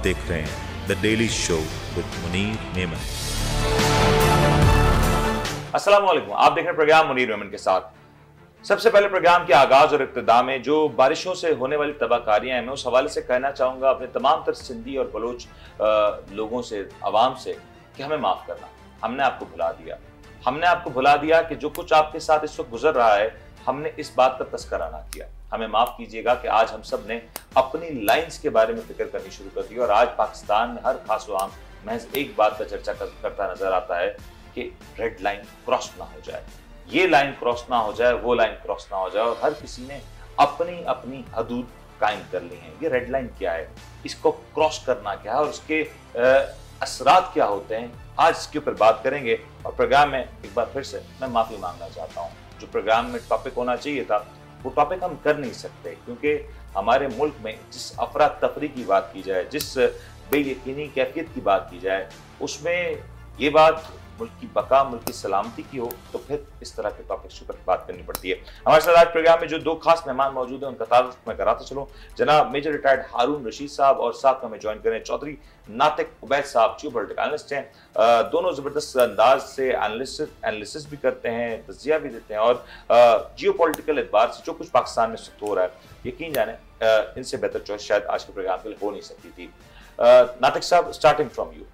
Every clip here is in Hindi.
देख रहे हैं the daily show with Munir Memon. अस्सलाम वालेकुम, आप देख रहे हैं प्रोग्राम मुनीर मेमन के साथ। सबसे पहले प्रोग्राम के आगाज और इब्तिदा में जो बारिशों से होने वाली तबाहकारियां हैं, मैं उस हवाले से कहना चाहूंगा अपने तमाम तर सिंधी और बलोच लोगों से, आवाम से, कि हमें माफ करना। हमने आपको भुला दिया, हमने आपको भुला दिया कि जो कुछ आपके साथ इस वक्त गुजर रहा है, हमने इस बात का तस्करा ना किया। हमें माफ कीजिएगा कि आज हम सब ने अपनी लाइंस के बारे में फिक्र करनी शुरू कर दी और आज पाकिस्तान में हर खास आम महज एक बात का चर्चा करता नजर आता है कि रेड लाइन क्रॉस ना हो जाए, ये लाइन क्रॉस ना हो जाए, वो लाइन क्रॉस ना हो जाए, और हर किसी ने अपनी अपनी हदूद कायम कर ली हैं। ये रेड लाइन क्या है, इसको क्रॉस करना क्या है और उसके असरात क्या होते हैं, आज इसके ऊपर बात करेंगे। और प्रोग्राम में एक बार फिर से मैं माफी मांगना चाहता हूँ, जो प्रोग्राम में टॉपिक होना चाहिए था वो टॉपिक हम कर नहीं सकते, क्योंकि हमारे मुल्क में जिस अफरा तफरी की बात की जाए, जिस बेयकीनी कैफियत की बात की जाए, उसमें ये बात मुल्क की बका, मुल्क की सलामती की हो तो फिर इस तरह के टॉपिक्स पर बात करनी पड़ती है। हमारे साथ आज प्रोग्राम में जो दो खास मेहमान मौजूद हैं उनका तारुफ मैं कराता चलूं। जनाब मेजर रिटायर्ड हारून रशीद साहब और साथ में हमें ज्वाइन करें चौधरी नातिक उबैद साहब, जियो पॉलिटिकल एनालिस्ट हैं। दोनों जबरदस्त अंदाज से एनालिसिस भी करते हैं, तज्जिया भी देते हैं और जियो पॉलिटिकल एतबार से जो कुछ पाकिस्तान में हो रहा है, यकीन जाने इनसे बेहतर चॉइस शायद आज के प्रोग्राम के लिए हो नहीं सकती थी। नातिक साहब, starting from you,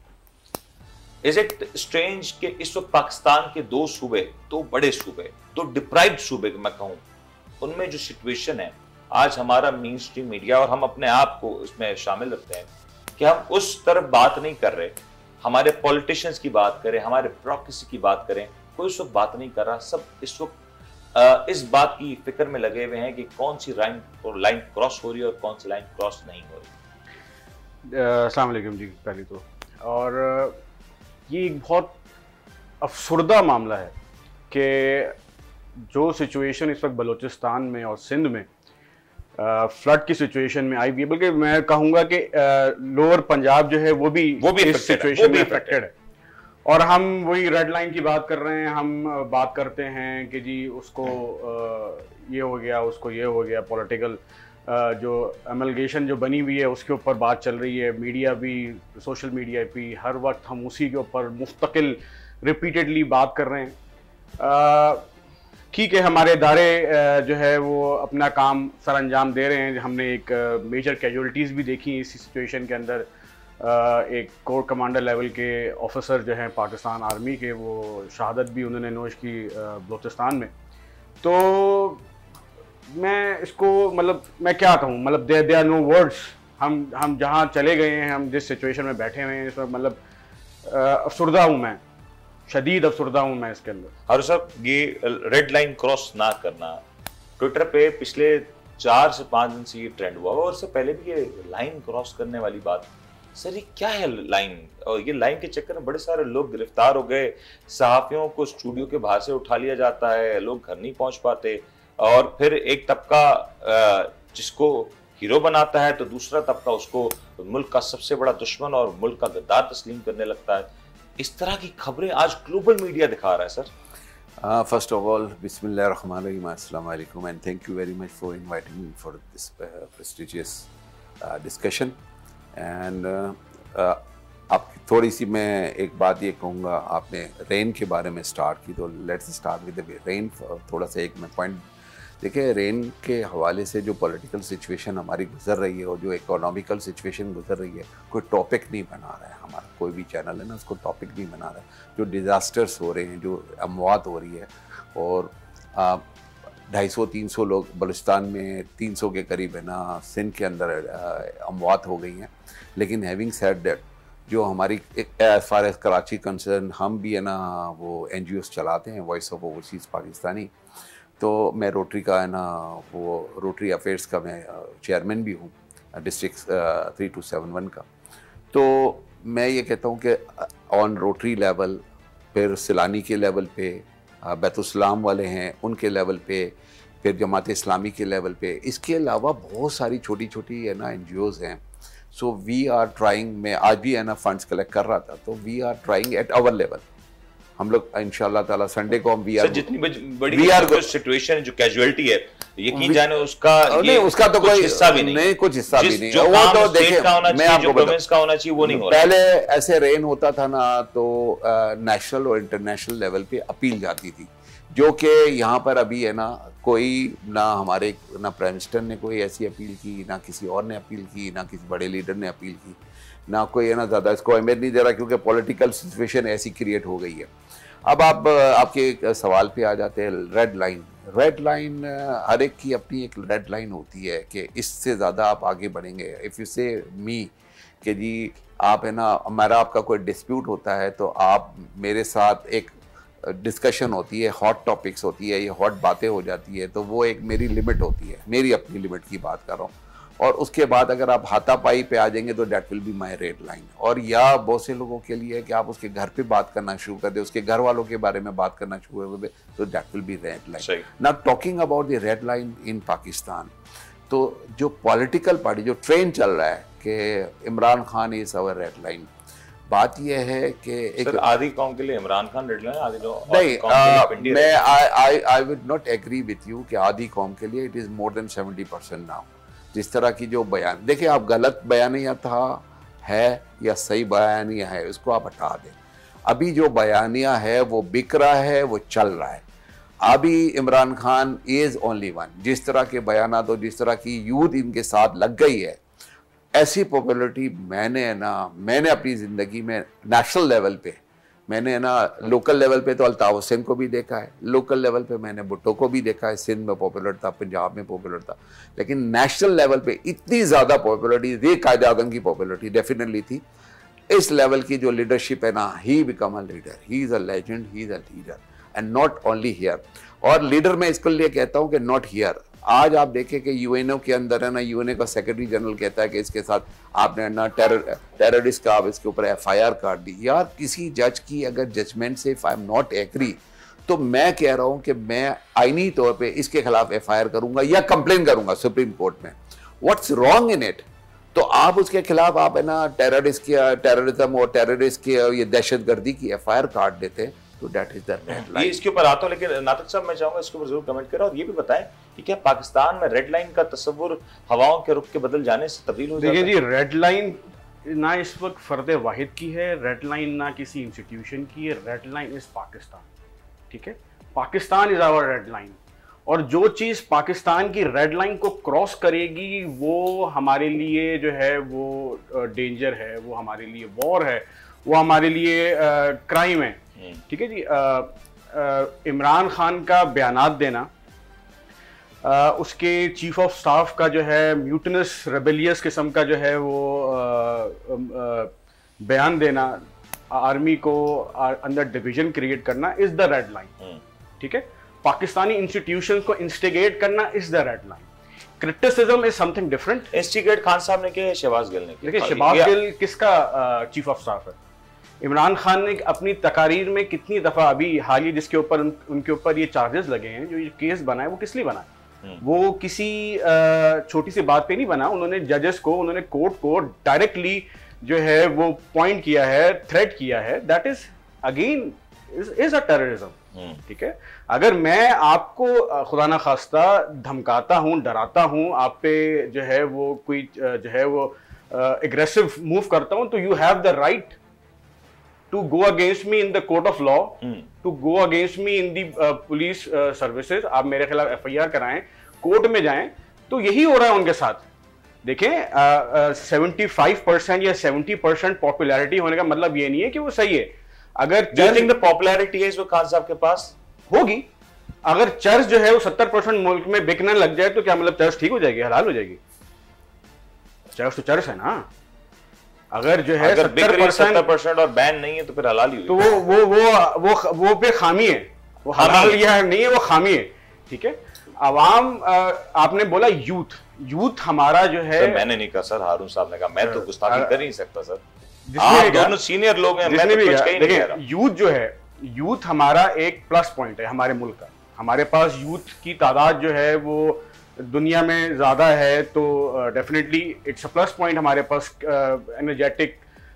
is it strange कि इस वक्त पाकिस्तान के दो सूबे, दो बड़े सूबे, दो डिप्राइव्ड सूबे मैं कहूं, उनमें जो सिचुएशन है, आज हमारा मेन स्ट्रीम मीडिया और हम अपने आप को इसमें शामिल रखते हैं कि हम उस तरफ बात नहीं कर रहे, हमारे पॉलिटिशियंस की बात करें, हमारे ब्यूरोक्रेसी की बात करें, कोई उस वक्त बात नहीं कर रहा। सब इस वक्त इस बात की फिक्र में लगे हुए हैं कि कौन सी लाइन क्रॉस हो रही है और कौन सी लाइन क्रॉस नहीं हो रही। अस्सलाम वालेकुम जी, पहले तो, और ये एक बहुत अफसरदा मामला है कि जो सिचुएशन इस वक्त बलूचिस्तान में और सिंध में फ्लड की सिचुएशन में आई हुई है, बल्कि मैं कहूँगा कि लोअर पंजाब जो है वो भी इस सिचुएशन में अफेक्टेड है। और हम वही रेड लाइन की बात कर रहे हैं, हम बात करते हैं कि जी उसको ये हो गया, उसको ये हो गया, पॉलिटिकल जो एमलगेशन जो बनी हुई है उसके ऊपर बात चल रही है, मीडिया भी, सोशल मीडिया भी, हर वक्त हम उसी के ऊपर मुस्तकिल रिपीटेडली बात कर रहे हैं। ठीक है, हमारे इदारे जो है वो अपना काम सर अंजाम दे रहे हैं। हमने एक मेजर कैजुअलिटीज़ भी देखी इस सिचुएशन के अंदर। एक कोर कमांडर लेवल के ऑफिसर जो हैं पाकिस्तान आर्मी के, वो शहादत भी उन्होंने नोश की बलूचिस्तान में। तो मैं इसको मतलब मैं क्या कहूँ, मतलब दे आर नो वर्ड्स। हम जहाँ चले गए हैं, हम जिस सिचुएशन में बैठे हुए हैं इस वक्त, मतलब अफसरदा हूँ मैं, शदीद अफसरदा हूँ मैं इसके अंदर। हारून साहब, ये रेड लाइन क्रॉस ना करना ट्विटर पे पिछले 4 से 5 दिन से ये ट्रेंड हुआ और उससे पहले भी ये लाइन क्रॉस करने वाली बात, सर ये क्या है लाइन? और ये लाइन के चक्कर में बड़े सारे लोग गिरफ्तार हो गए, सहाफियों को स्टूडियो के बाहर से उठा लिया जाता है, लोग घर नहीं पहुंच पाते, और फिर एक तबका जिसको हीरो बनाता है तो दूसरा तबका उसको मुल्क का सबसे बड़ा दुश्मन और मुल्क का गद्दार तस्लीम करने लगता है। इस तरह की खबरें आज ग्लोबल मीडिया दिखा रहा है सर। फर्स्ट ऑफ ऑल, बिस्मिल्लाहिर्रहमानिर्रहीम, अस्सलाम वालेकुम and thank you very much for inviting me for this prestigious discussion. And आप थोड़ी सी, मैं एक बात ये कहूँगा, आपने रेन के बारे में स्टार्ट की, तो let's start with the rain. थोड़ा सा एक मैं पॉइंट देखिए, रेन के हवाले से जो पॉलिटिकल सिचुएशन हमारी गुजर रही है और जो इकोनॉमिकल सिचुएशन गुजर रही है, कोई टॉपिक नहीं बना रहा है हमारा, कोई भी चैनल है ना उसको टॉपिक नहीं बना रहा है। जो डिज़ास्टर्स हो रहे हैं, जो अमवात हो रही है, और 250-300 लोग बलूचिस्तान में, 300 के करीब है ना सिंध के अंदर अमवात हो गई हैं। लेकिन हैविंग सेड दैट, जो हमारी as far as Karachi concern, हम भी है ना वो NGOs चलाते हैं, वॉइस ऑफ ओवरसीज़ पाकिस्तानी। तो मैं रोटरी का है ना, वो रोटरी अफेयर्स का मैं चेयरमैन भी हूँ, डिस्ट्रिक्ट 3271 का। तो मैं ये कहता हूँ कि ऑन रोटरी लेवल, फिर सिलानी के लेवल पे, बैतुस्सलाम वाले हैं उनके लेवल पे, फिर जमात इस्लामी के लेवल पे, इसके अलावा बहुत सारी छोटी छोटी है ना NGOs हैं। सो वी आर ट्राइंग, मैं आज भी है ना फंड्स कलेक्ट कर रहा था, तो we are trying at our level हम लोग इंशाल्लाह ताला संडे को हम जितनी बड़ी सिचुएशन जो कैजुअलिटी है, यकीन जाने उसका उसका तो कोई हिस्सा भी नहीं, कुछ हिस्सा भी नहीं। वो तो देखिए, मैं आपको प्रोविंस का होना चाहिए वो नहीं हो रहा। पहले ऐसे रेन होता था ना तो नेशनल और इंटरनेशनल लेवल पे अपील जाती थी, जो कि यहाँ पर अभी है ना कोई ना हमारे ना प्राइम मिनिस्टर ने कोई ऐसी अपील की, ना किसी और ने अपील की, ना किसी बड़े लीडर ने अपील की, ना कोई है ना ज़्यादा इसको अहमियत नहीं दे रहा, क्योंकि पॉलिटिकल सिचुएशन ऐसी क्रिएट हो गई है। अब आप आपके सवाल पे आ जाते हैं रेड लाइन। रेड लाइन हर एक की अपनी एक रेड लाइन होती है कि इससे ज़्यादा आप आगे बढ़ेंगे। इफ़ यू से मी कि जी आप है ना हमारा आपका कोई डिस्प्यूट होता है तो आप मेरे साथ एक डिस्कशन होती है, हॉट टॉपिक्स होती है, ये हॉट बातें हो जाती है, तो वो एक मेरी लिमिट होती है, मेरी अपनी लिमिट की बात कर रहा हूँ। और उसके बाद अगर आप हाथापाई पे आ जाएंगे तो that will be my red line. और या बहुत से लोगों के लिए कि आप उसके घर पे बात करना शुरू कर दे, उसके घर वालों के बारे में बात करना शुरू कर दे, तो that will be red line. Now talking about the red line in Pakistan, तो जो पॉलिटिकल पार्टी जो ट्रेन चल रहा है कि Imran Khan is our red line, बात यह है कि एक आधी कौम के लिए इमरान खान रेड लाइन, आधी जो नहीं, मैं I would not agree with you कि आधी कौम के लिए it is more than 70% now. जिस तरह की जो बयान, देखिए आप गलत बयानिया था है या सही बयानिया है उसको आप हटा दें। अभी जो बयानिया है वो बिक रहा है, वो चल रहा है। अभी Imran Khan is only one. जिस तरह के बयान तो जिस तरह की यूथ इनके साथ लग गई है, ऐसी पॉपुलरिटी मैंने अपनी ज़िंदगी में नेशनल लेवल पे, मैंने ना लोकल लेवल पे तो अल्ताफ हुसैन को भी देखा है, लोकल लेवल पे मैंने भुट्टो को भी देखा है, सिंध में पॉपुलर था, पंजाब में पॉपुलर था, लेकिन नेशनल लेवल पे इतनी ज़्यादा पॉपुलरिटी, ये कायद आज़म की पॉपुलरिटी डेफिनेटली थी। इस लेवल की जो लीडरशिप है ना, he become a leader, he is a legend, he is a leader and not only here. और लीडर मैं इसके लिए कहता हूँ कि नॉट हियर। आज आप देखें कि यूएनओ के अंदर है ना, यूएनओ का सेक्रेटरी जनरल कहता है कि इसके साथ आपने ना टेररिस्ट का आप इसके ऊपर एफआईआर काट दी। यार किसी जज की अगर जजमेंट से if I am not agree तो मैं कह रहा हूं कि मैं आईनी तौर पे इसके खिलाफ एफआईआर करूंगा या कंप्लेन करूंगा सुप्रीम कोर्ट में। What's wrong in it? तो आप उसके खिलाफ आप है ना टेररिज्म और टेररिस्ट की ये दहशतगर्दी की एफआईआर काट देते हैं, तो that is the red line. इसके ऊपर आता हूं, लेकिन नातिक साहब मैं चाहूंगा इसके ऊपर जरूर कमेंट करें और ये भी बताएं कि क्या पाकिस्तान में रेड लाइन का तस्वुर हवाओं के रुख के बदल जाने से तब्दील हो जाता है? देखिए जी, रेड लाइन ना इस वक्त फर्द वाहिद की है, रेड लाइन ना किसी इंस्टीट्यूशन की है, रेड लाइन इज पाकिस्तान। ठीक है, Pakistan is our red line. और जो चीज़ पाकिस्तान की रेड लाइन को क्रॉस करेगी वो हमारे लिए जो है वो डेंजर है, वो हमारे लिए वॉर है, वो हमारे लिए क्राइम है। ठीक है जी, इमरान खान का बयानात देना, उसके चीफ ऑफ स्टाफ का जो है म्यूटनस रेबेलियस किस्म का जो है वो बयान देना, आर्मी को अंदर डिवीजन क्रिएट करना इज द रेड लाइन। ठीक है, पाकिस्तानी इंस्टीट्यूशंस को इंस्टिगेट करना is the red line. Criticism is something different. Instigate Khan साहब ने किया, शहबाज गिल ने किया। देखिए शहबाज गिल किसका चीफ ऑफ स्टाफ है? इमरान खान ने अपनी तकारीर में कितनी दफ़ा अभी हाल ही जिसके ऊपर उनके ऊपर ये चार्जेस लगे हैं, जो ये केस बना है, वो किस लिए बना है? वो किसी छोटी सी बात पे नहीं बना। उन्होंने जजेस को, उन्होंने कोर्ट को डायरेक्टली जो है वो पॉइंट किया है, थ्रेट किया है। That is again is a terrorism. ठीक है, अगर मैं आपको खुदा ना खास्ता धमकाता हूँ, डराता हूँ, आप पे जो है वो कोई जो है वो एग्रेसिव मूव करता हूँ, तो you have the right to go against me in the court of law, to go against me in the police services। आप मेरे खिलाफ एफआईआर कराएं, कोर्ट में जाएं। तो यही हो रहा है उनके साथ। देखें 75% या 70% पॉपुलैरिटी होने का मतलब ये नहीं है कि वो सही है। अगर पॉपुलैरिटी है इस खान साहब के पास होगी, अगर चर्च जो है वो 70% मुल्क में बिकने लग जाए तो क्या मतलब चर्च ठीक हो जाएगी, हलाल हो जाएगी? चर्च तो चर्च है ना। अगर जो है 70% और बैन नहीं है तो फिर हलाल ही, तो वो पे खामी है, वो हलाल या नहीं है, वो खामी है। ठीक है, आवाम, आपने बोला यूथ हमारा जो है, मैंने नहीं कहा सर, हारून साहब ने कहा। मैं तो गुस्ताखी कर ही नहीं सकता सर, आप दोनों सीनियर लोग हैं, मैं तो कुछ कहीं नहीं कह रहा। यूथ जो है, यूथ हमारा एक प्लस पॉइंट है हमारे मुल्क का। हमारे पास यूथ की तादाद जो है वो दुनिया में ज़्यादा है, तो definitely it's a plus point हमारे पास। एनर्जेटिक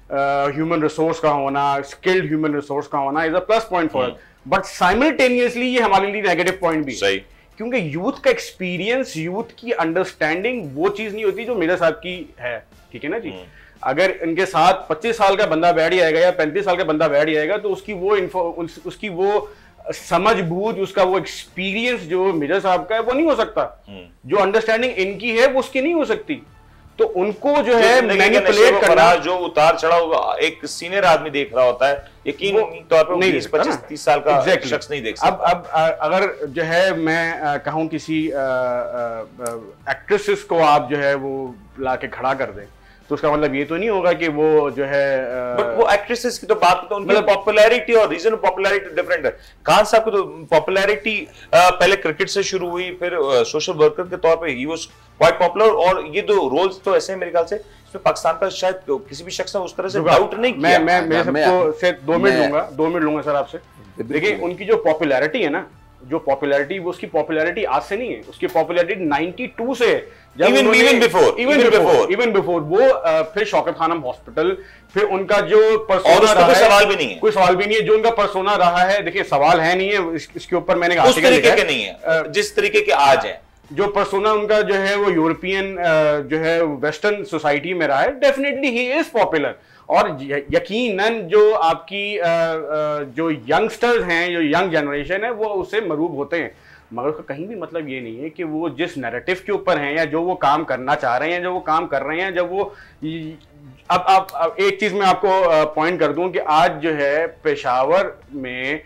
ह्यूमन रिसोर्स का होना, स्किल्ड ह्यूमन रिसोर्स का होना is a plus point for us, but simultaneously ये हमारे लिए नेगेटिव पॉइंट भी है, क्योंकि यूथ का एक्सपीरियंस, यूथ की अंडरस्टैंडिंग वो चीज नहीं होती जो मेरे साथ की है, ठीक है ना जी। अगर इनके साथ 25 साल का बंदा बैठ जाएगा या 35 साल का बंदा बैठ जाएगा तो उसकी वो समझ बूझ, उसका वो एक्सपीरियंस जो मिर्जा साहब का है वो नहीं हो सकता, जो अंडरस्टैंडिंग इनकी है वो उसकी नहीं हो सकती। तो उनको जो है मैनिपुलेट करना, जो उतार चढ़ाव एक सीनियर आदमी देख रहा होता है, यकीनी तौर पर 25-30 साल का शख्स नहीं देख सकता। अब अगर जो है मैं कहूं किसी एक्ट्रेसेस को आप जो है वो लाके खड़ा कर दें तो उसका मतलब ये तो नहीं होगा कि वो जो है बट वो एक्ट्रेसेस की तो बात तो उनकी पॉपुलैरिटी और रीजन ऑफ पॉपुलैरिटी डिफरेंट है। खान साहब की तो पॉपुलैरिटी पहले क्रिकेट से शुरू हुई, फिर सोशल वर्कर के तौर पे ही वाज क्वाइट पॉपुलर, और ये दो रोल्स तो ऐसे हैं मेरे ख्याल से इसमें पाकिस्तान का शायद किसी भी शख्स ने उस तरह से डाउट नहीं किया। मैं सबको से 2 मिनट लूंगा सर आपसे। देखिए उनकी जो पॉपुलैरिटी है ना, जो पॉपुलैरिटी, वो उसकी पॉपुलैरिटी आज से नहीं है, उसकी पॉपुलैरिटी 92 से है, इवन बिफोर वो फिर शौकत खानम हॉस्पिटल, फिर उनका जो पर्सोना रहा है, कोई सवाल भी नहीं है जो उनका पर्सोना रहा है। देखिए सवाल है नहीं है इसके ऊपर, मैंने उस तरीके के नहीं है जिस तरीके के आज है। जो पर्सोना उनका जो है वो यूरोपियन जो है वेस्टर्न सोसाइटी में रहा है, डेफिनेटली ही इज पॉपुलर। और यकीनन जो आपकी जो यंगस्टर्स हैं, जो यंग जनरेशन है, वो उससे मरूब होते हैं, मगर उसका कहीं भी मतलब ये नहीं है कि वो जिस नैरेटिव के ऊपर हैं या जो वो काम करना चाह रहे हैं, जो वो काम कर रहे हैं, जब वो अब एक चीज मैं आपको पॉइंट कर दूं कि आज जो है पेशावर में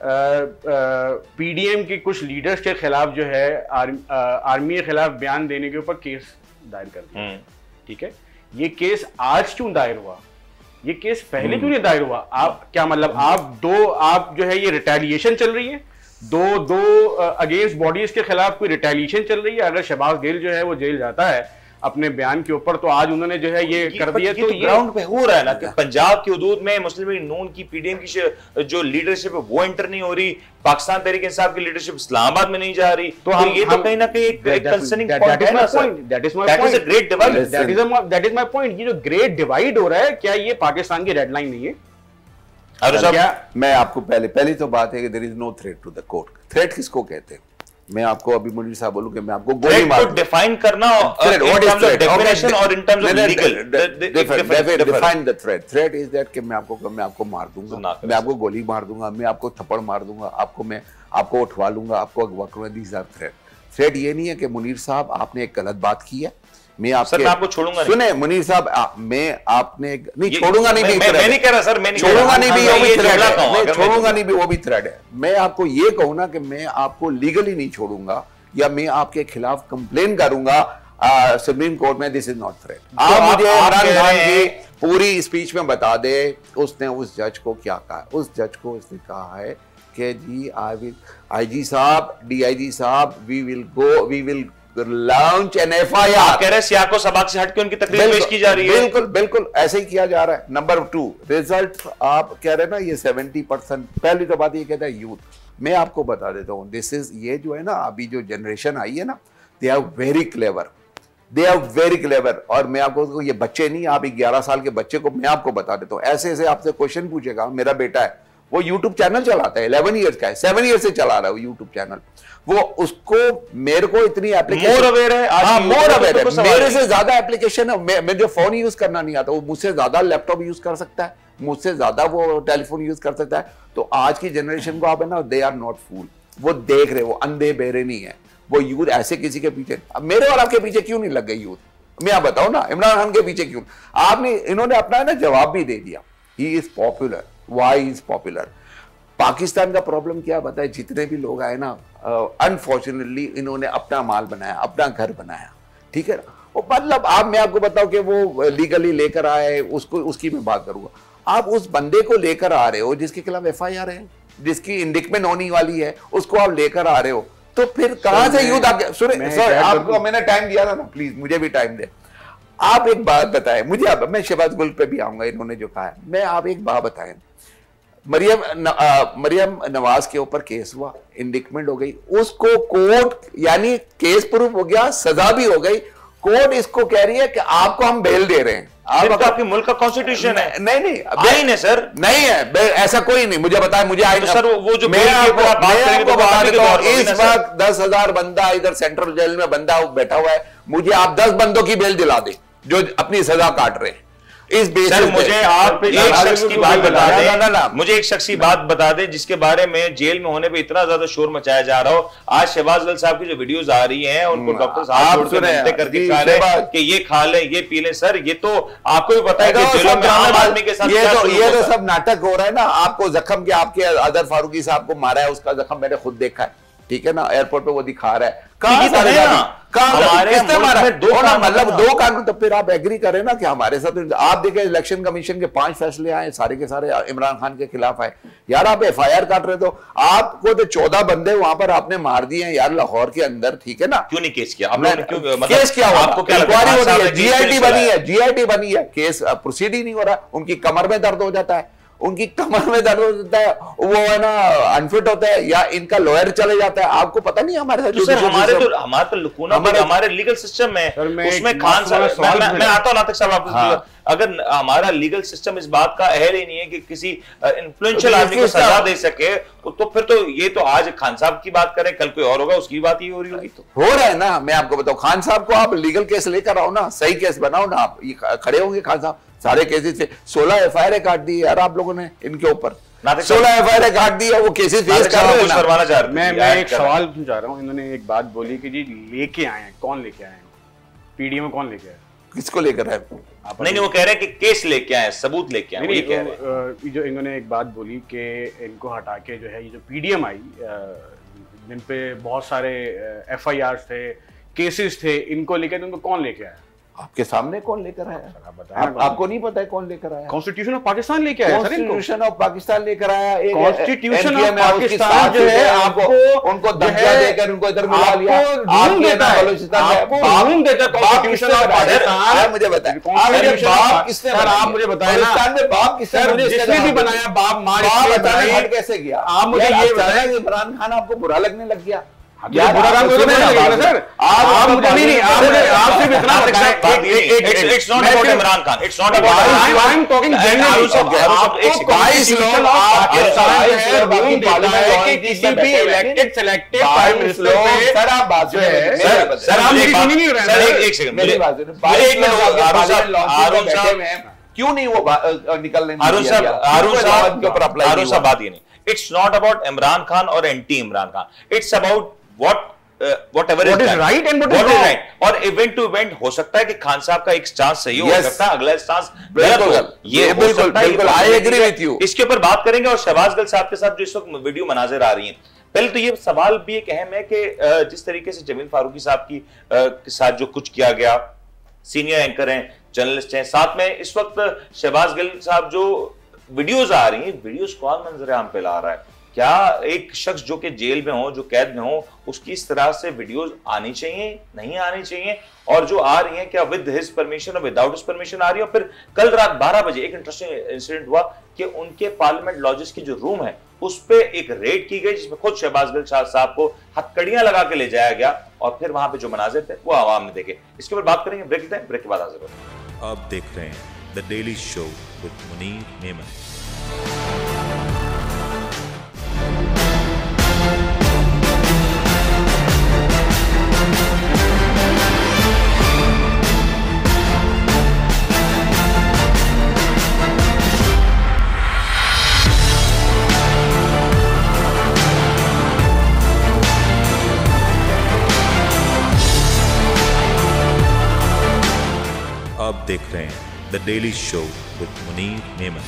पीडीएम के कुछ लीडर्स के खिलाफ जो है आर्मी के खिलाफ बयान देने के ऊपर केस दायर कर दिया, ठीक है। ये केस आज क्यों दायर हुआ, ये केस पहले क्यों नहीं दायर हुआ? आप क्या मतलब आप जो है ये रिटेलिएशन चल रही है, दो अगेंस्ट बॉडीज के खिलाफ कोई रिटेलिएशन चल रही है। अगर शहबाज गिल जो है वो जेल जाता है अपने बयान के ऊपर, तो आज उन्होंने जो है ये कर दिया, तो ये ग्राउंड पे हो रहा है ना कि पंजाब की हुदूद में मुस्लिम लीग नून की पीडीएम की जो लीडरशिप है वो एंटर नहीं हो रही, पाकिस्तान तहरीक इंसाफ की लीडरशिप इस्लामाबाद में नहीं जा रही, तो ये तो कहीं ना कहीं एक कंसर्निंग पॉइंट है ना sir. That is great divide, that is my point. ये जो ग्रेट डिवाइड हो रहा है, क्या ये पाकिस्तान की रेड लाइन नहीं है? क्या मैं आपको पहली तो बात है कि there is no threat to the court. Threat किसको कहते हैं? मैं आपको अभी मुनीर साहब बोलूं कि मैं आपको गोली मार दूं, डिफाइन करना डेफिनेशन और in terms of legal define the threat. Threat is that कि मैं आपको मार दूंगा, मैं आपको गोली मार दूंगा, मैं आपको थप्पड़ मार दूंगा, मैं आपको उठवा लूंगा, आपको अगवा करूंगा। These are threat. थ्रेट ये नहीं है कि मुनीर साहब आपने एक गलत बात की है, मैं आपको छोड़ूंगा। सुने मुनीर साहब, मैं आपने नहीं छोड़ूंगा, नहीं मैं नहीं कह रहा सर, मैं छोड़ूंगा नहीं भी, छोड़ूंगा नहीं भी, वो भी थ्रेड है। मैं आपको ये कहूँ ना कि मैं आपको लीगली नहीं छोड़ूंगा या मैं आपके खिलाफ कंप्लेन करूंगा सुप्रीम कोर्ट में। This is not threat. आप मुझे इमरान खान की पूरी स्पीच में बता दे उसने उस जज को क्या कहा। उस जज को उसने कहा है कि जी आईजी साहब, डीआईजी साहब, we will launch an FIR. कह रहे सियाको को सबाक से हटके उनकी तकरीर पेश की जा रही है। बिल्कुल ऐसे ही किया जा रहा है। नंबर 2 रिजल्ट आप कह रहे हैं ना, ये 70%। पहली तो बात ये कहता है यूथ। मैं आपको बता देता हूं, दिस इज ये जो है ना अभी जो जनरेशन आई है ना, दे आर वेरी क्लेवर, और मैं आपको ये बच्चे नहीं, आप 11 साल के बच्चे को मैं आपको बता देता हूँ, ऐसे आपसे क्वेश्चन पूछेगा। मेरा बेटा है, वो YouTube चैनल चलाता है, 11 ईयर्स का है, 7 ईयर से चला रहा है वो YouTube चैनल। वो उसको मेरे को इतनी एप्लीकेशन मोर अवेयर है, मेरे से ज्यादा एप्लीकेशन है। मैं जो फोन यूज करना नहीं आता, वो मुझसे ज्यादा लैपटॉप यूज कर सकता है, मुझसे ज्यादा वो टेलीफोन यूज कर सकता है। तो आज की जनरेशन को आप है ना, दे आर नॉट फूल, वो देख रहे, वो अंधे बहरे नहीं है। वो यूथ ऐसे किसी के पीछे, अब मेरे और आपके पीछे क्यों नहीं लग गई यूथ? मैं आप बताऊं ना, इमरान खान के पीछे क्यों? इन्होंने अपना ना जवाब भी दे दिया, he is popular. Why is popular? Pakistan का प्रॉब्लम क्या बताए, जितने भी लोग आए ना, अनफॉर्चुनेटली इन्होंने अपना माल बनाया, अपना घर बनाया, ठीक है ना। वो मतलब मैं आपको बताऊं कि वो लीगली लेकर आए, उसकी मैं बात करूंगा। आप उस बंदे को लेकर आ रहे हो जिसके खिलाफ एफआईआर है, जिसकी इंडिक्टमेंट होने वाली है, उसको आप लेकर आ रहे हो, तो फिर कहां से यूथ आगे? सुने सर, आपको मैंने टाइम दिया था ना, प्लीज मुझे भी टाइम दे। आप एक बात बताएं मुझे, मैं शहबाज गुल पे भी आऊंगा, इन्होंने जो कहा है, मैं आप एक बात बताएं। मरियम नवाज के ऊपर केस हुआ, इंडिक्टमेंट हो गई, उसको कोर्ट यानी केस प्रूफ हो गया, सजा भी हो गई, कोर्ट इसको कह रही है कि आपको हम बेल दे रहे हैं, आप आपके मुल्क का कॉन्स्टिट्यूशन है। नहीं आइन है सर। नहीं है, ऐसा कोई नहीं, मुझे बताए, मुझे आइन। तो सर वो जो मैं आपको बता देता हूं, इस बात वक्त 10,000 बंदा इधर सेंट्रल जेल में बंदा बैठा हुआ है, मुझे आप 10 बंदों की बेल दिला दे जो अपनी सजा काट रहे हैं। इस सर मुझे आप एक शख्स की बात बता दें, मुझे एक शख्स की बात बता दें जिसके बारे में जेल में होने पे इतना ज्यादा शोर मचाया जा रहा हो। आज शहबाज गिल साहब की जो वीडियोस आ रही हैं उनको डॉक्टर साहब करके खा रहे हैं कि ये खा ले, ये पी ले। सर ये तो आपको भी पता है कि जेलों में आम आदमी के साथ ये तो सब नाटक हो रहा है ना। आपको जख्म के आपके अदर फारूकी साहब को मारा है, उसका जख्म मैंने खुद देखा है, ठीक है ना, एयरपोर्ट पे वो दिखा रहा है। मतलब 2 कानून, तो फिर आप एग्री करें ना कि हमारे साथ। आप देखें इलेक्शन कमीशन के 5 फैसले आए, सारे के सारे इमरान खान के खिलाफ आए। यार आप FIR काट रहे, तो आपको तो 14 बंदे वहां पर आपने मार दिए हैं यार लाहौर के अंदर, ठीक है ना। क्यों नहीं केस किया केस क्या हुआ? आपको इंक्वायरी हो रही है, GIT बनी है, केस प्रोसीड ही नहीं हो रहा। उनकी कमर में दर्द हो जाता है, उनकी कमर में दर्द होता है, वो है ना अनफिट होता है, या इनका लॉयर चले जाता है। आपको पता नहीं हमारे साथ? तो सर हमारे लुकूना हमारे लीगल सिस्टम में, उसमें खान साहब, मैं आता हूं नातिक साहब आपको। अगर हमारा लीगल सिस्टम इस बात का अहल ही नहीं है कि किसी इन्फ्लुएंशियल आदमी को सजा दे सके, तो फिर तो ये तो आज खान साहब की बात करें, कल कोई और होगा उसकी बात ही हो रही होगी। तो हो रहा है ना। मैं आपको बताऊं, खान साहब को आप लीगल केस लेकर आओ ना, सही केस बनाओ ना, आप ये खड़े होंगे खान साहब। सारे केसेस से 16 FIR काट दी यार आप लोगों ने इनके ऊपर, 16 FIR काट दी है, वो केसेस फेस कर रहे हैं। मैं एक सवाल पूछा रहा हूँ। इन्होंने एक बात बोली कि जी लेके आए हैं, कौन लेके आए हैं? पीडी में कौन लेके आए? किसको लेकर आए? नहीं वो कह रहे हैं कि केस लेके आए, सबूत लेके आए। ये कह रहे हैं जो इन्होंने एक बात बोली कि इनको हटा के जो है ये जो PDM आई, जिन पे बहुत सारे FIRs थे, केसेस थे, इनको लेकर, इनको कौन लेके आया? आपके सामने कौन लेकर आया? आपको नहीं पता है कौन लेकर आया? कॉन्स्टिट्यूशन ऑफ पाकिस्तान लेकर आया। कॉन्स्टिट्यूशन ऑफ पाकिस्तान लेकर आया। कॉन्स्टिट्यूशन ऑफ पाकिस्तान जो है आपको उनको धमकियां देकर उनको इधर मिला लिया। रूम देता है, रूम देता है कॉन्स्टिट्यूशन ऑफ पाकिस्तान। मुझे बताएं बाप किसने? आप मुझे बताएं ना, पाकिस्तान में बाप किसने? जिसने भी बनाया बाप मार कैसे किया? आप मुझे ये बताएं, इमरान खान आपको बुरा लगने लग गया? यार बुरा काम तो नहीं लगेगा सर। आप मुझे नहीं, आप मुझे आपसे भी इतना बताएं। It's not about Imran Khan, it's not about, I am talking generally. आपको कॉन्स्टिट्यूशन ऑफ पाकिस्तान है, रूल देता है कि किसी भी इलेक्टेड सेलेक्टेड प्राइम मिनिस्टर पे, सर आप बात जो है सर आप मेरी सुनी नहीं रहे हैं सर। एक सेकंड मेरी बात सुनिए, एक मिनट। क्यों नहीं वो निकलने? अरुण साहब के ऊपर अप्लाई, अरुण साहब बात ये नहीं। It's not about Imran Khan और anti Imran Khan, it's about whatever is right and what is right। और इवेंट टू इवेंट हो सकता है कि खान साहब का एक स्टांस सही हो सकता है, अगला स्टांस गलत हो। ये बिल्कुल आई एग्री विद यू। इसके ऊपर बात करेंगे। और शहबाज गिल साहब के साथ जो इस वक्त वीडियो मनाजिर आ रही हैं, पहले तो ये सवाल भी एक अहम है कि जिस तरीके से जमील फारूकी साहब की के साथ जो कुछ किया गया, सीनियर एंकर हैं, जर्नलिस्ट हैं, साथ में इस वक्त शहबाज गिल साहब जो वीडियोज आ रही हैं, वीडियोज कौन मंजर आम पे ला रहा है? क्या एक शख्स जो कि जेल में हो, जो कैद में हो, उसकी इस तरह से वीडियोस आनी चाहिए, नहीं आनी चाहिए? और जो आ रही हैं क्या विद हिज परमिशन और विदाउट हिज परमिशन आ रही है? और फिर कल रात 12 बजे एक इंटरेस्टिंग इंसिडेंट हुआ कि उनके पार्लियामेंट लॉजेस की जो रूम है उस पे एक रेड की गई, जिसमें खुद शहबाज गिल साहब को हथकड़ियां लगा के ले जाया गया, और फिर वहां पे जो मनाजिर थे वो आवाम ने देखे। इसके ऊपर बात करेंगे, ब्रेक लेते हैं, ब्रेक के बाद हाजिर होते हैं। आप देख रहे हैं the daily show with Munir Memon. आप देख रहे हैं the daily show with Munir Memon.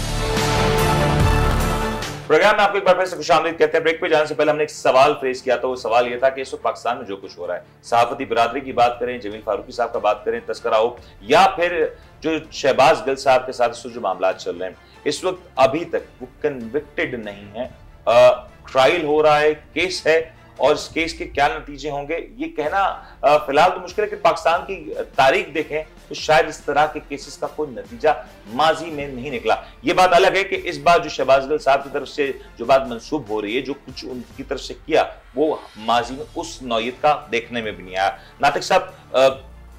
Program में आपको एक बार फिर से खुशामदीद कहते हैं। ब्रेक पे जाने से पहले हमने एक सवाल फेस किया था। वो सवाल ये था कि इस वक्त पाकिस्तान में जो कुछ हो रहा है, सहाफती बिरादरी की बात करें, जमील फारूकी साहब का बात करें, तस्करा हो, या फिर जो शहबाज गिल साहब के साथ जो मामला चल रहे हैं, इस वक्त अभी तक वो कन्विक्टेड नहीं है, ट्रायल हो रहा है, केस है, और इस केस के क्या नतीजे होंगे ये कहना फिलहाल तो मुश्किल है। कि पाकिस्तान की तारीख देखें तो शायद इस तरह के केसेस का कोई नतीजा माजी में नहीं निकला। ये बात अलग है कि इस बार जो शहबाज गिल साहब की तरफ से जो बात मंसूब हो रही है, जो कुछ उनकी तरफ से किया, वो माजी में उस नौयत का देखने में भी नहीं आया। नातिक साहब,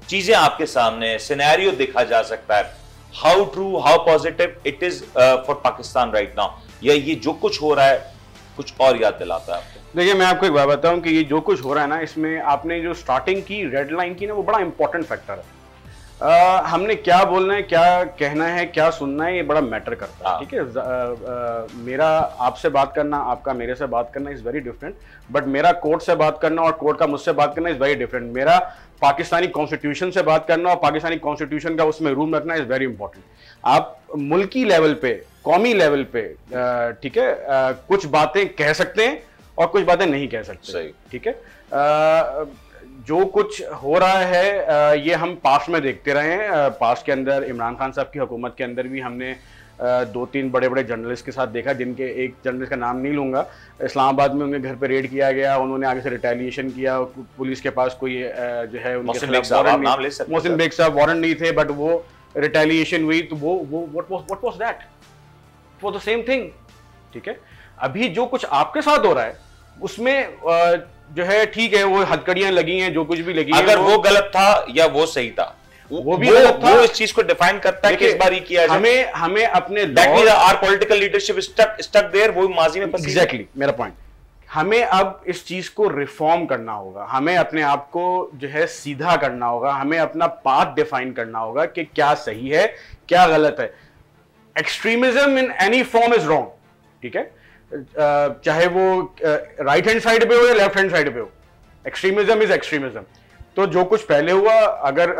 चीजें आपके सामने, सिनेरियो देखा जा सकता है, how true, how positive it is for Pakistan right now, या ये जो कुछ हो रहा है कुछ और याद दिलाता है आपको? देखिए, मैं आपको एक बात बताऊं कि ये जो कुछ हो रहा है ना, इसमें आपने जो स्टार्टिंग की रेड लाइन की ना, वो बड़ा इंपॉर्टेंट फैक्टर है। हमने क्या बोलना है, क्या कहना है, क्या सुनना है, ये बड़ा मैटर करता है। ठीक है, मेरा आपसे बात करना, आपका मेरे से बात करना इज वेरी डिफरेंट, बट मेरा कोर्ट से बात करना और कोर्ट का मुझसे बात करना इज वेरी डिफरेंट। मेरा पाकिस्तानी कॉन्स्टिट्यूशन से बात करना और पाकिस्तानी कॉन्स्टिट्यूशन का उसमें रूल रखना इज वेरी इंपॉर्टेंट। आप मुल्की लेवल पे, कौमी लेवल पे, ठीक है, कुछ बातें कह सकते हैं और कुछ बातें नहीं कह सकते। ठीक है, जो कुछ हो रहा है ये हम पास्ट में देखते रहे हैं। पास्ट के अंदर इमरान खान साहब की हुकूमत के अंदर भी हमने 2-3 बड़े बड़े जर्नलिस्ट के साथ देखा, जिनके एक जर्नलिस्ट का नाम नहीं लूंगा, इस्लामाबाद में उनके घर पे रेड किया गया, उन्होंने आगे से रिटेलिएशन किया, पुलिस के पास कोई जो है मोहसिन बेग साहब वारंट नहीं थे, बट वो रिटेलिएशन हुई, तो वो what was that, for the same thing. ठीक है, अभी जो कुछ आपके साथ हो रहा है उसमें जो है, ठीक है, वो हथकड़ियां लगी हैं, जो कुछ भी लगी है, अगर वो गलत था या वो सही था, वो भी गलत था। वो इस चीज को डिफाइन करता है कि इस बार ये किया जाए। हमें अपने our political leadership stuck there, वो माजी में एग्जैक्टली मेरा पॉइंट। हमें अब इस चीज को रिफॉर्म करना होगा, हमें अपने आप को जो है सीधा करना होगा, हमें अपना पाथ डिफाइन करना होगा कि क्या सही है, क्या गलत है। Extremism in any form is wrong. ठीक है, चाहे वो राइट हैंड साइड पे हो या लेफ्ट हैंड साइड पे हो, एक्सट्रीमिज्म इज एक्सट्रीमिज्म। तो जो कुछ पहले हुआ, अगर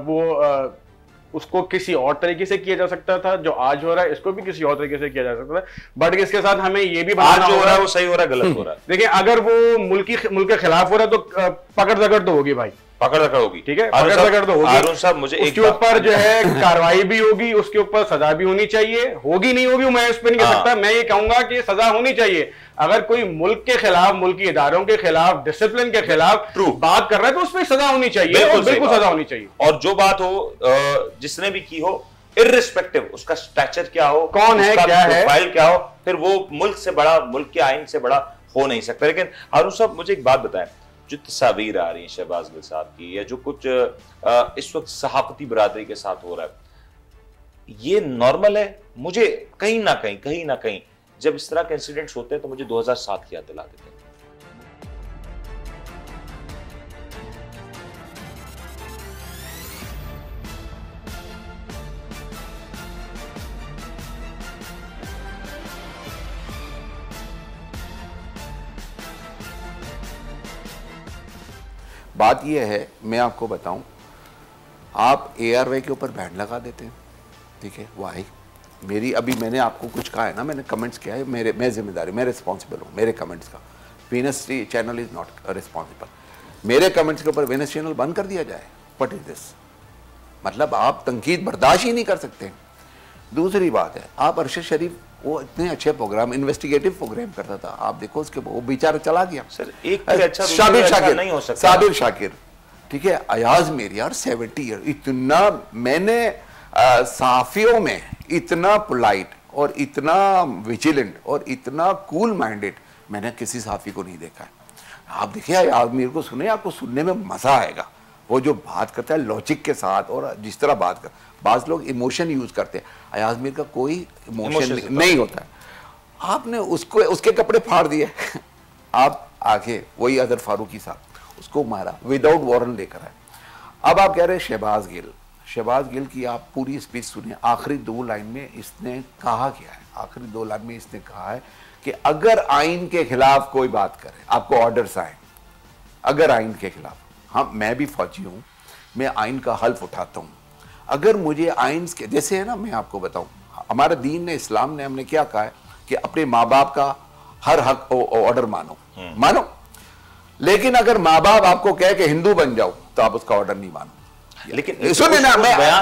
उसको किसी और तरीके से किया जा सकता था, जो आज हो रहा है इसको भी किसी और तरीके से किया जा सकता था, बट इसके साथ हमें ये भी बनाना हो रहा है वो सही हो रहा है, गलत हो रहा है। देखिए, अगर वो मुल्क के खिलाफ हो रहा है तो पकड़ दकड़ तो होगी भाई, पकड़ दकड़ होगी। ठीक है, पकड़ दकड़ तो होगी। हारून साहब, मुझे उसके ऊपर जो है कार्रवाई भी होगी, उसके ऊपर सजा भी होनी चाहिए। होगी नहीं होगी मैं इस पर नहीं कह सकता, मैं ये कहूंगा कि सजा होनी चाहिए। अगर कोई मुल्क के खिलाफ, मुल्की इदारों के खिलाफ, डिसिप्लिन के खिलाफ बात कर रहा है तो उसमें सजा होनी चाहिए, और बिल्कुल सजा होनी चाहिए। और जो बात हो, जिसने भी की हो, इर्रिस्पेक्टिव उसका स्टैचर क्या हो, कौन है, क्या है, प्रोफाइल क्या हो, फिर वो मुल्क से बड़ा, मुल्क के आइन से बड़ा हो नहीं सकता। लेकिन हारून साहब, मुझे एक बात बताएं, जो तस्वीर आ रही है शहबाज गिल साहब की, या जो कुछ इस वक्त सहाफती बरादरी के साथ हो रहा है, ये नॉर्मल है? मुझे कहीं ना कहीं जब इस तरह के इंसिडेंट्स होते हैं तो मुझे 2007 की याद दिला देते हैं। बात यह है, मैं आपको बताऊं, आप ARY के ऊपर बैन लगा देते हैं। ठीक है, वाई? मेरी अभी मैंने आपको कुछ कहा है ना, मैंने कमेंट्स किया है, मैं जिम्मेदारी, मैं रिस्पॉन्सिबल हूँ मेरे कमेंट्स का। Venus channel is not responsible. मेरे कमेंट्स के ऊपर वीनस चैनल बंद कर दिया जाए, व्हाट इज दिस? मतलब आप तनकीद बर्दाश्त ही नहीं कर सकते। दूसरी बात है, आप अरशद शरीफ, वो इतने अच्छे प्रोग्राम, इन्वेस्टिगेटिव प्रोग्राम करता था, आप देखो उसके, वो बेचारा चला गया। सर, एक अच्छा शाकिर नहीं हो सकता, साबिर शाकिर, ठीक है, अयाज मेरी यार 70 ईयर, इतना मैंने सहाफियों में इतना पोलाइट और इतना विजिलेंट और इतना कूल माइंडेड मैंने किसी सहाफी को नहीं देखा है। आप देखिए अयाज मीर को सुने, आपको सुनने में मजा आएगा। वो जो बात करता है लॉजिक के साथ, और जिस तरह बात कर, बाज लोग इमोशन यूज करते हैं, अयाज मीर का कोई इमोशन नहीं होता है। आपने उसको, उसके कपड़े फाड़ दिए आप आगे वही अदर फारूकी साहब, उसको मारा विदाउट वारंट लेकर आए। अब आप कह रहे हैं शहबाज गिल की आप पूरी स्पीच सुनिए। आखिरी 2 लाइन में इसने कहा क्या है? आखिरी 2 लाइन में इसने कहा है कि अगर आइन के खिलाफ कोई बात करे, आपको ऑर्डर्स आए, अगर आइन के खिलाफ, हाँ मैं भी फौजी हूं, मैं आइन का हल्फ उठाता हूं, अगर मुझे आइन के, जैसे है ना, मैं आपको बताऊं, हमारे दीन ने, इस्लाम ने, हमने क्या कहा है कि अपने माँ बाप का हर हक ऑर्डर मानो, लेकिन अगर माँ बाप आपको कहे कि हिंदू बन जाओ तो आप उसका ऑर्डर नहीं मानो। लेकिन सुनिए ना,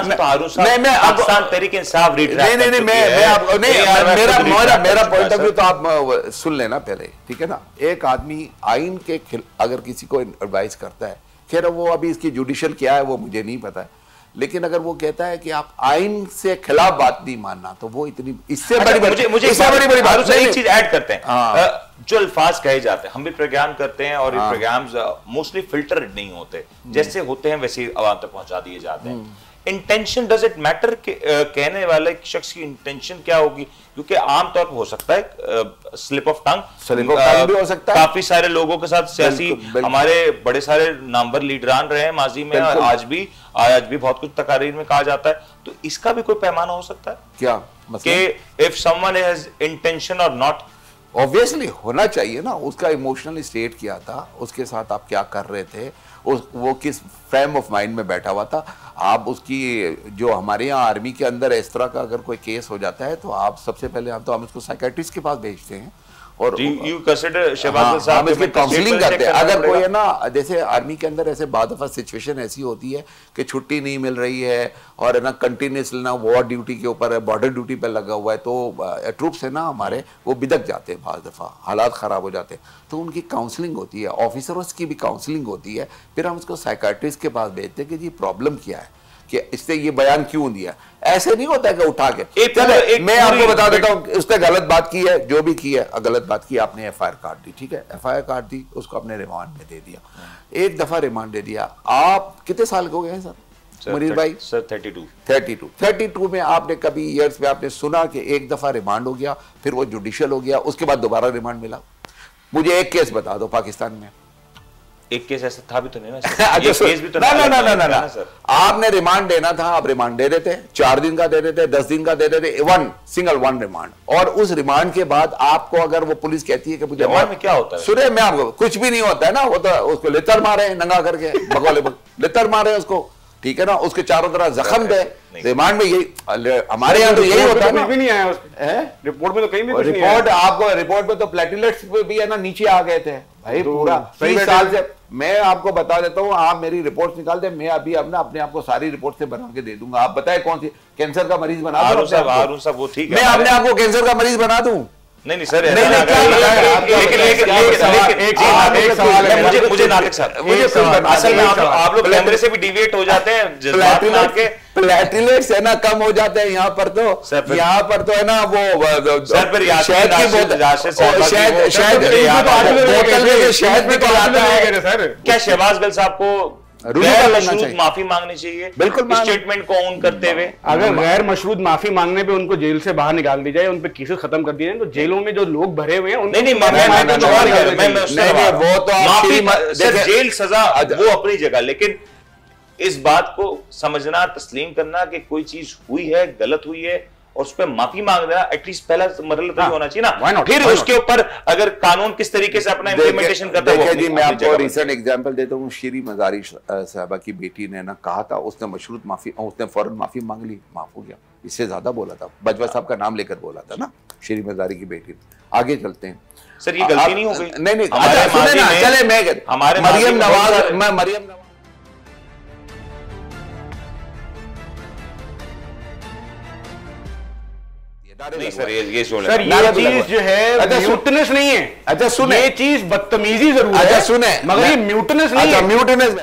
मेरा पॉइंट ऑफ व्यू तो आप सुन लेना पहले, ठीक है ना। एक आदमी आइन के अगर किसी को एडवाइस करता है, खैर वो अभी इसकी जुडिशियल क्या है वो मुझे नहीं पता है, लेकिन अगर वो कहता है कि आप आइन से खिलाफ बात नहीं मानना, तो वो इतनी इससे अच्छा, बड़ी मुझे इससे बड़ी बात एक चीज ऐड करते हैं। हाँ। जो अल्फाज कहे जाते हैं, हम भी प्रोग्राम करते हैं और ये प्रोग्राम्स मोस्टली फिल्टर्ड नहीं होते, जैसे होते हैं वैसे आवाम तक पहुंचा दिए जाते हैं। इंटेंशन डज इट मैटर, कहने वाले शख्स की इंटेंशन क्या होगी? क्योंकि आमतौर पर हो सकता है स्लिप ऑफ टंग भी हो सकता है। काफी सारे लोगों के साथ सियासी हमारे बड़े सारे नामवर लीडरान रहे हैं माजी में, और आज भी बहुत कुछ तकारीर में कहा जाता है, तो इसका भी कोई पैमाना हो सकता है क्या कि इफ समवन हैज इंटेंशन और नॉट? ऑब्वियसली होना चाहिए ना, उसका इमोशनल स्टेट क्या था, उसके साथ आप क्या कर रहे थे, वो किस फ्रेम ऑफ माइंड में बैठा हुआ था। आप उसकी, जो हमारे यहाँ आर्मी के अंदर इस तरह का अगर कोई केस हो जाता है तो आप सबसे पहले हम उसको साइकेट्रिस्ट के पास भेजते हैं और यू कंसीडर शहबाज साहब इसकी काउंसलिंग करते हैं। अगर कोई है ना, जैसे आर्मी के अंदर ऐसे बाद दफा सिचुएशन ऐसी होती है कि छुट्टी नहीं मिल रही है और है ना कंटिन्यूस ना वॉर ड्यूटी के ऊपर है, बॉर्डर ड्यूटी पे लगा हुआ है, तो ट्रूप्स है ना हमारे, वो बिदक जाते हैं, बाद दफा हालात खराब हो जाते हैं, तो उनकी काउंसलिंग होती है, ऑफिसर्स की भी काउंसलिंग होती है। फिर हम उसको साइकाट्रिस्ट के पास भेजते हैं कि जी प्रॉब्लम क्या है, कि इससे ये बयान क्यों दिया। ऐसे नहीं होता है कि उठा के चले। मैं आपको बता देता हूँ, उसने गलत बात की है, जो भी की है गलत बात की, आपने एफआईआर काट दी, ठीक है, एफआईआर काट दी, उसको आपने रिमांड में दे दिया, एक दफा रिमांड दे दिया। आप कितने साल के हो गए सर मुनीर भाई? सर 32 में आपने कभी ईयर्स में आपने सुना कि एक दफा रिमांड हो गया, फिर वो जुडिशियल हो गया, उसके बाद दोबारा रिमांड मिला? मुझे एक केस बता दो पाकिस्तान में। एक केस ऐसा था भी तो नहीं ना ये केस भी तो ना सर। आपने रिमांड देना था, आप रिमांड दे देते, 4 दिन का दे देते, 10 दिन का दे देते, वन रिमांड। और उस रिमांड के बाद आपको अगर वो पुलिस कहती है कि मुझे रिमांड में क्या होता है? सुने, मैं आपको कुछ भी नहीं होता है ना, वो तो उसको लितर मारे नंगा करके, भगोले लितर मारे उसको, ठीक है ना, उसके चारों तरफ जख्म दे। रिमांड में यही हमारे यहाँ तो यही होता है ना। भी नहीं आया रिपोर्ट में, तो कहीं भी कुछ नहीं आया। रिपोर्ट आपको रिपोर्ट में तो प्लेटलेट्स भी है ना नीचे आ गए थे भाई, पूरा 30 साल से। मैं आपको बता देता हूँ, आप मेरी रिपोर्ट निकाल दे, मैं अभी अपने आप को सारी रिपोर्ट से बना के दे दूंगा। आप बताए कौन सी कैंसर का मरीज बना दूं? वो ठीक है, मैं अपने आप को कैंसर का मरीज बना दूं? नहीं सर, मुझे नाटक सर, असल में आप लोग कैमरे से भी डिविएट हो जाते हैं, प्लेटलेट्स है ना कम हो जाते हैं यहाँ पर, तो यहाँ पर तो है ना वो शहद की बोतल, क्या शहबाज गिल साहब को माफी मांगनी चाहिए? बिल्कुल स्टेटमेंट को ऑन करते हुए। अगर गैर मशरूत माफी मांगने पे उनको जेल से बाहर निकाल दी जाए, उन पे केसेस खत्म कर दिए जाए, तो जेलों में जो लोग भरे हुए हैं वो तो जेल सजा वो अपनी जगह, लेकिन इस बात को समझना, तस्लीम करना कि कोई चीज हुई है, गलत हुई है, और उस पर माफी मांग देना एटलीस्ट पहला मरहला तो होना चाहिए ना। फिर उसके ऊपर अगर कानून किस तरीके से अपना इम्प्लीमेंटेशन करता है। जी मैं आपको रिसेंट एग्जांपल देता हूँ, शीरी मजारी साहबा की बेटी ने ना कहा था, उसने मशरूत माफी, उसने फौरन माफी मांग ली, माफ हो गया। इससे ज्यादा बोला था, बजवा साहब का नाम लेकर बोला था ना शीरी मजारी की बेटी ने। आगे चलते हैं सर, ये गलती नहीं हो गई? नहीं, सुने ना, चले मैं हमारे मरियम नवाज, नहीं सर, ये सर ये चीज जो है म्यूटनेस नहीं है। अच्छा सुने, ये चीज बदतमीजी जरूर है। अच्छा सुने, मगर ये म्यूटनेस नहीं है। म्यूटनेस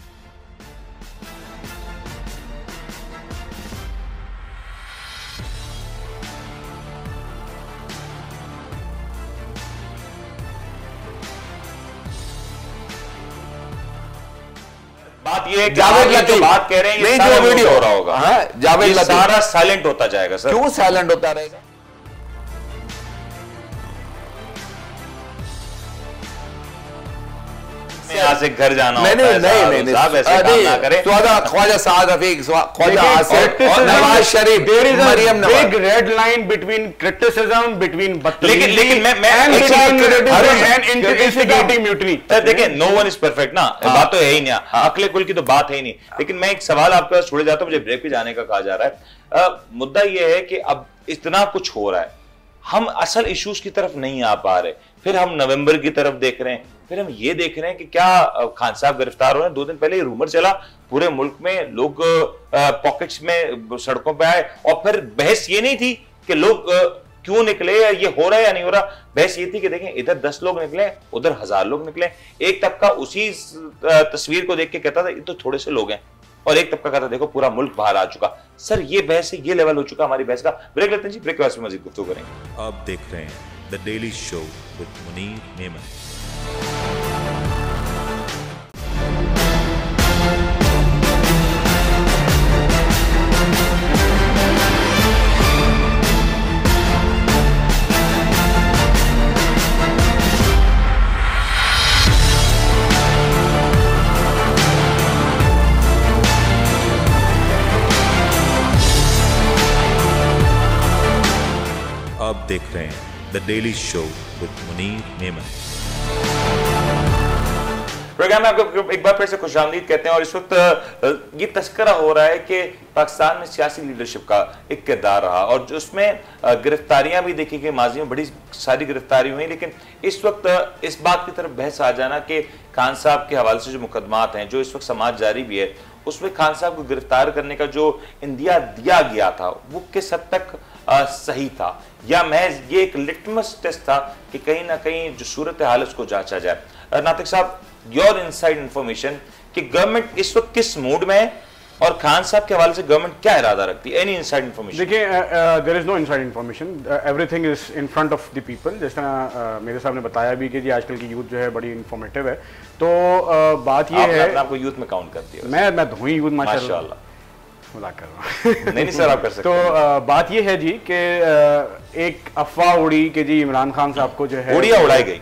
बात ये है कि जावेद लतीफ बात कह रहे हैं, नहीं जो वीडियो हो रहा होगा, जावेद लतीफ सारा साइलेंट होता जाएगा सर। क्यों साइलेंट होता रहेगा? यहाँ से घर जाना नहीं साहब, ऐसे काम ना करें। Khwaja Saad Rafiq, Khwaja Asif, Nawaz Sharif, Maryam Nawaz, big red line between criticism, between बदतमीजी, लेकिन देखिए, नो वन इज परफेक्ट ना, बात तो है ही नहीं, अकले कुल की तो बात है ही नहीं। लेकिन मैं एक सवाल आपका छोड़े जाता हूँ, मुझे ब्रेक पे जाने का कहा जा रहा है। मुद्दा यह है कि अब इतना कुछ हो रहा है, हम असल इश्यूज की तरफ नहीं आ पा रहे, फिर हम नवंबर की तरफ देख रहे हैं, फिर हम ये देख रहे हैं कि क्या खान साहब गिरफ्तार हो रहे हैं। 2 दिन पहले रूमर चला पूरे मुल्क में, लोग पॉकेट्स में सड़कों पे आए, और फिर बहस ये नहीं थी कि लोग क्यों निकले या ये हो रहा है या नहीं हो रहा, बहस ये थी कि देखें इधर 10 लोग निकले, उधर 1000 लोग निकले। एक तबका उसी तस्वीर को देख के कहता था ये तो थोड़े से लोग हैं, और एक तबका कहता देखो पूरा मुल्क बाहर आ चुका। सर ये बहस है, ये लेवल हो चुका हमारी बहस का। ब्रेक लेते हैं जी, ब्रेक के बाद मजीद गुफ्तगू करेंगे। आप देख रहे हैं the daily show with Munir Memon. आप देख रहे हैं the daily show with Munir Memon. Program में आपको एक बार फिर से खुशामदीद कहते हैं। और इस वक्त ये तस्करा हो रहा है कि पाकिस्तान में सियासी लीडरशिप का एक किरदार रहा और जो उसमें गिरफ्तारियां भी देखी गई, माजी में बड़ी सारी गिरफ्तारी हुई, लेकिन इस वक्त इस बात की तरफ बहस आ जाना कि खान साहब के हवाले से जो मुकदमात हैं, जो इस वक्त समाज जारी भी है, उसमें खान साहब को गिरफ्तार करने का जो इंदिया दिया गया था वो किस हद तक सही था, या महज ये एक लिटमस टेस्ट था कि कहीं ना कहीं जो सूरत हाल उसको जांचा जाए। नातिक साहब, योर इनसाइड इंफॉर्मेशन कि गवर्नमेंट इस वक्त किस मूड में है और खान साहब के हवाले से गवर्नमेंट क्या इरादा रखती है? Any inside information? देखिए, there is no inside information, everything is in front of the people. जिस तरह मेरे साहब ने बताया भी कि जी आजकल की यूथ जो है बड़ी इंफॉर्मेटिव है, तो बात ये है आपको यूथ में काउंट करती है? मैं तो हूँ यूथ माशाल्लाह, मजाक कर रहा हूँ। नहीं सर, आप कर सकते हैं। तो बात ये है जी कि एक अफवाह उड़ी कि जी इमरान खान साहब को जो है उड़ाई गई,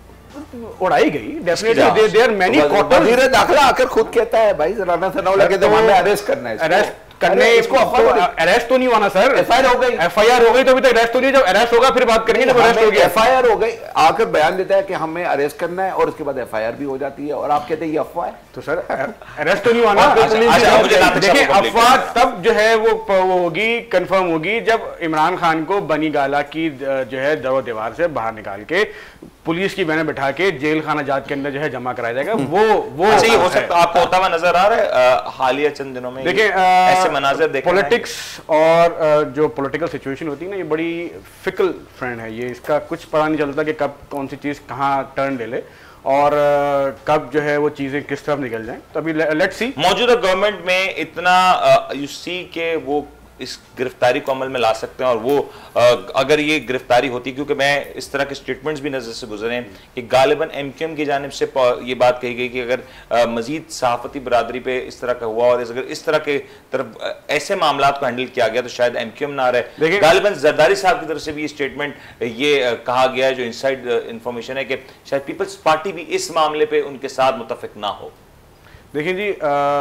डेफिनेटली देयर मेनी क्वार्टर्स। वजीर दाखिला आकर खुद कहता है भाई राना सनाउल लगे तो हमें अरेस्ट करना है, अरेस्ट करने इसको अरेस्ट तो नहीं हुआ ना सर, एफआईआर हो गई, एफआईआर हो गई तो अभी तक अरेस्ट तो नहीं, जब अरेस्ट होगा फिर बात करेंगे। जब अरेस्ट हो गया, एफआईआर हो गई, आकर बयान देता है कि हमें अरेस्ट करना है और उसके बाद एफआईआर भी हो जाती है और आप कहते हैं ये अफवाह है। तो सर अरेस्ट तो नहीं हुआ ना। देखिए, अफवाह तब जो है वो होगी, कंफर्म होगी जब इमरान खान को बनी गाला की जो है दरो दीवार से बाहर निकाल के पुलिस की मैंने बैठा के जेल खाना जात के अंदर जो है जमा कराया जाएगा। वो सही हो सकता आपको होता हुआ नजर आ रहा है हालिया चंद दिनों में? देखिए, ऐसे मनाज़िर देख पॉलिटिक्स और जो पॉलिटिकल सिचुएशन होती है ना, ये बड़ी फिकल फ्रेंड है। ये इसका कुछ पता नहीं चलता कि कब कौन सी चीज़ कहाँ टर्न ले ले और कब जो है वो चीज़ें किस तरफ निकल जाएं। तो अभी लेट्स सी। मौजूदा गवर्नमेंट में इतना यू सी के वो इस गिरफ्तारी को अमल में ला सकते हैं और वो अगर ये गिरफ्तारी होती, क्योंकि मैं इस तरह के स्टेटमेंट्स भी नजर से गुजरे हैं कि गालिबन एमक्यूएम की जानिब से ये बात कही गई कि अगर मजीद सहाफती बरादरी पे इस तरह का हुआ और अगर इस तरह के तरफ ऐसे मामला को हैंडल किया गया तो शायद एमक्यूएम ना रहे। गालिबन जरदारी साहब की तरफ से भी ये स्टेटमेंट ये कहा गया है, जो इनसाइड इंफॉर्मेशन है, कि शायद पीपल्स पार्टी भी इस मामले पर उनके साथ मुतफिक ना हो। देखिए जी,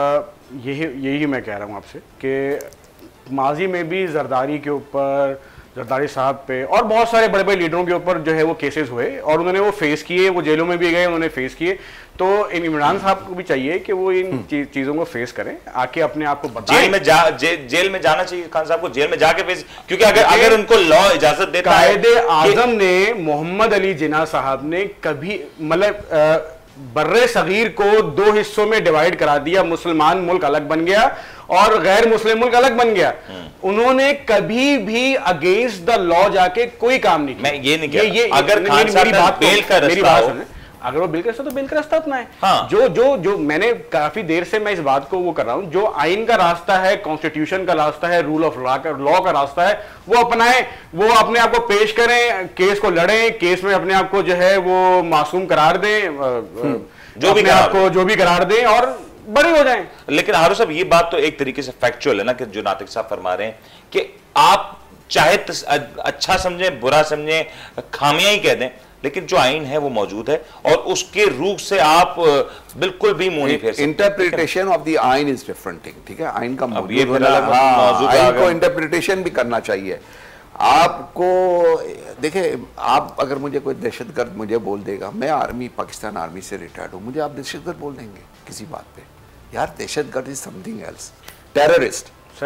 यही मैं कह रहा हूँ आपसे कि माजी में भी जरदारी के ऊपर, जरदारी साहब पे और बहुत सारे बड़े बड़े लीडरों के ऊपर जो है वो केसेस हुए और उन्होंने वो फेस किए, वो जेलों में भी गए, उन्होंने फेस किए। तो इमरान साहब को भी चाहिए कि वो इन चीज़ों को फेस करें, आके अपने आप को बताएं। जेल में जाना चाहिए खान साहब को, जेल में जाके फेस, क्योंकि अगर उनको लॉ इजाजत देता है। कायदे आजम ने, मोहम्मद अली जिन्ना साहब ने कभी मतलब बर्रे सगीर को दो हिस्सों में डिवाइड करा दिया, मुसलमान मुल्क अलग बन गया और गैर मुस्लिम मुल्क अलग बन गया। उन्होंने कभी भी अगेंस्ट द लॉ जाके कोई काम नहीं किया। मैं ये नहीं कह, अगर खान साहब बेल का रास्ता हो, अगर वो बिल का रास्ता तो बिल का रास्ता अपनाए। हाँ। जो मैंने काफी देर से मैं इस बात को वो कर रहा हूं, जो आइन का रास्ता है, कॉन्स्टिट्यूशन का रास्ता है, रूल ऑफ लॉ का रास्ता है, वो अपनाएं, वो अपने आप को पेश करें, केस को लड़ें, केस में अपने आप को जो है वो मासूम करार दें, जो भी करार दें और बड़े हो जाएं। लेकिन हारू साहब, ये बात तो एक तरीके से फैक्चुअल है ना, कि जो नातिक साहब फरमा रहे हैं कि आप चाहे अच्छा समझें, बुरा समझें, खामियां ही कह दें, लेकिन जो आइन है वो मौजूद है और उसके रूप से आप बिल्कुल भी मुंह नहीं फेर सकते। इंटरप्रिटेशन ऑफ द आइन इज डिफरेंट थिंग, ठीक है? आइन का मौजूद आइन को इंटरप्रिटेशन भी करना चाहिए आपको। देखिए, आप अगर मुझे कोई दहशतगर्द मुझे बोल देगा, मैं आर्मी, पाकिस्तान आर्मी से रिटायर्ड हूँ, मुझे आप दहशतगर्द बोल देंगे किसी बात पे? यार, दहशतगर्द is something else. Terrorist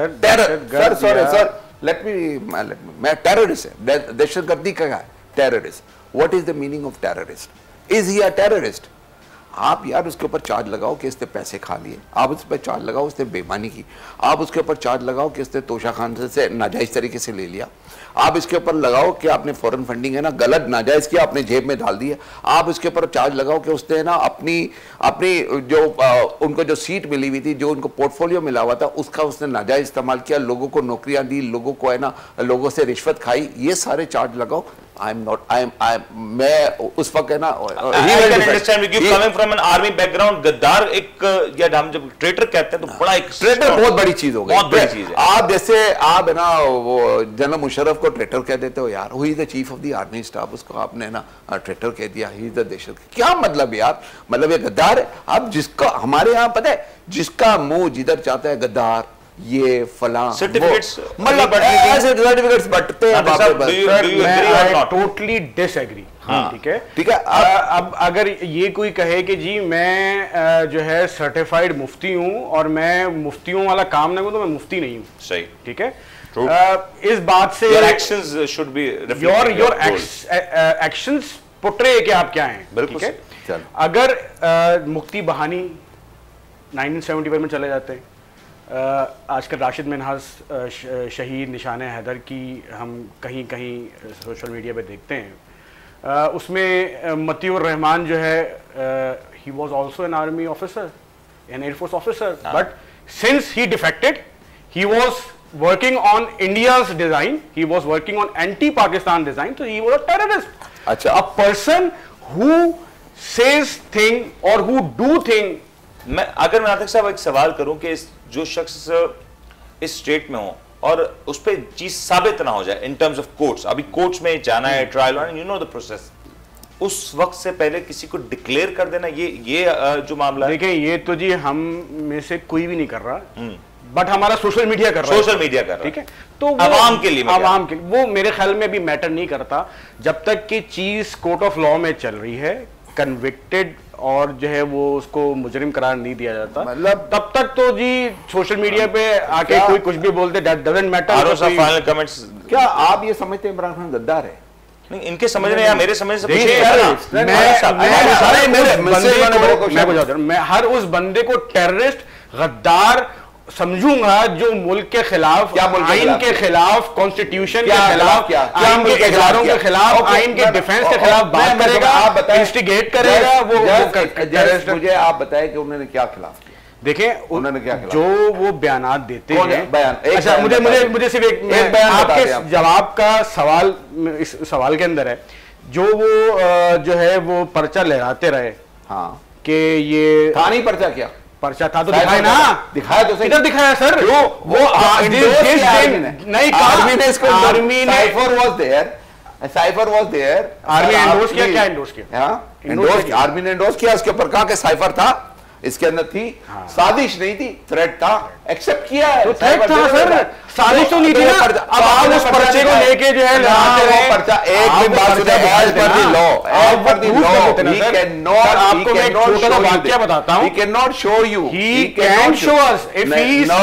sir, let me मैं टेररिस्ट है, दहशतगर्दी क्या है? Terrorist. What is the meaning of terrorist? Is he a terrorist? आप यार उसके ऊपर चार्ज लगाओ कि इसने पैसे खा लिए, आप उस पर चार्ज लगाओ उसने बेईमानी की, आप उसके ऊपर चार्ज लगाओ कि इसने तोशा खान से नाजायज तरीके से ले लिया, आप इसके ऊपर लगाओ कि आपने फॉरेन फंडिंग है ना गलत नाजायज किया, आपने जेब में डाल दिया, आप इसके ऊपर चार्ज लगाओ कि उसने ना अपनी जो उनको जो सीट मिली हुई थी, जो उनको पोर्टफोलियो मिला हुआ था, उसका उसने नाजायज इस्तेमाल किया, लोगों को नौकरियां दी, लोगों को है ना लोगों से रिश्वत खाई, ये सारे चार्ज लगाओ। मैं उस वक्त है ना गद्दार एक, या हम जब ट्रेटर कहते हैं तो बड़ा एक ट्रेटर बहुत बड़ी चीज हो गई, बहुत बड़ी चीज है। आप जैसे आप है ना वो जनरल मुशर्रफ को ट्रेटर कह देते हो यार, he the chief of the army staff, उसको आपने ना ट्रेटर कह दिया, ही द दहशत, क्या मतलब यार, मतलब ये गद्दार है। आप जिसका हमारे यहाँ पता है जिसका मुंह जिधर चाहता है गद्दार, ये फलां सर्टिफिकेट्स मतलब ऐसे सर्टिफिकेट्स बंटते हैं। मैं टोटली डिसएग्री। ठीक है, ठीक है। अब अगर ये कोई कहे कि जी मैं जो है सर्टिफाइड मुफ्ती हूं और मैं मुफ्तियों वाला काम नहीं करूं तो मैं मुफ्ती नहीं हूं, सही, ठीक है। इस बात से your actions should be reflecting your actions portray कि आप क्या हैं, ठीक है। अगर मुफ्ती बहानी 1971 में चले जाते हैं, आजकल राशिद मिन्हाज शहीद निशान हैदर की हम कहीं कहीं सोशल मीडिया पे देखते हैं, उसमें मतीउर रहमान जो है he was also an army officer, an air force officer, but since he defected he was working on India's design, he was working on anti Pakistan design, तो ही वाज अ टेररिस्ट। अच्छा, a person who says thing और हु डू थिंग। अगर मैं नातिक साहब एक सवाल करूं कि जो शख्स इस स्टेट में हो और उस पर चीज साबित ना हो जाए इन टर्म्स ऑफ कोर्ट्स, अभी कोर्ट्स में जाना है, trial, you know the process, उस वक्त से पहले किसी को डिक्लेयर कर देना, ये जो मामला है, देखिए ये तो जी हम में से कोई भी नहीं कर रहा, बट हमारा सोशल मीडिया कर रहा है, सोशल मीडिया कर रहा है, ठीक है। तो आवाम के लिए वो मेरे ख्याल में भी मैटर नहीं करता जब तक कि चीज कोर्ट ऑफ लॉ में चल रही है, कन्विक्टेड और जो है वो उसको मुजरिम करार नहीं दिया जाता, मतलब तब तक तो जी सोशल मीडिया पे आके कोई कुछ भी बोलते, डजंट मैटर। फाइनल कमेंट्स, क्या आप ये समझते हैं इमरान खान गद्दार है? नहीं, इनके समझने या मेरे समझ से मैं हर उस बंदे को टेररिस्ट, गद्दार समझूंगा जो मुल्क के खिलाफ, आइन के खिलाफ, कॉन्स्टिट्यूशन के खिलाफ, आइन के इदारों के खिलाफ, आइन के डिफेंस के खिलाफ बात करेगा, इंस्टिगेट करेगा, वो मुझे आप बताएं कि उन्होंने क्या खिलाफ किया। देखें उन्होंने क्या खिलाफ, जो वो बयानात देते हैं, बयान, अच्छा मुझे सिर्फ एक बयान आपके जवाब का सवाल इस सवाल के अंदर है, जो वो जो है वो पर्चा लहराते रहे, हाँ कि ये था नहीं पर्चा, क्या पर्चा था तो दिखाया ना, दिखाया तो किधर दिखाया सर, वो नहीं, आर्मी ने इसको, आर्मी ने cipher was there, army endorse किया, क्या एंडोर्स किया, एंडोर्स, आर्मी ने एंडोर्स किया, उसके ऊपर कहा कि साइफर था, इसके अंदर थी, साजिश नहीं थी, थ्रेट था, एक्सेप्ट किया है, तो थ्रेट था सर, साजिश तो नहीं थी ना। अब आप उस पर्चे को लेके जो है लड़ाते रहे, पर्चा एक दिन बाद सुने, as per the law, as per the law, he can not, आपको मैं एक छोटा सा वाकया बताता हूं, he can not show you, he can show us if he is,